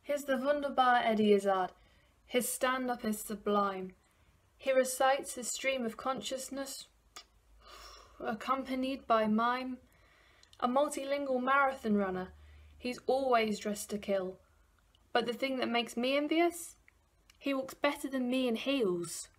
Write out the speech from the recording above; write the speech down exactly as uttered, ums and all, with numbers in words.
Here's the wunderbar Eddie Izzard. His stand-up is sublime. He recites his stream of consciousness, accompanied by mime. A multilingual marathon runner, he's always dressed to kill. But the thing that makes me envious? He walks better than me in heels.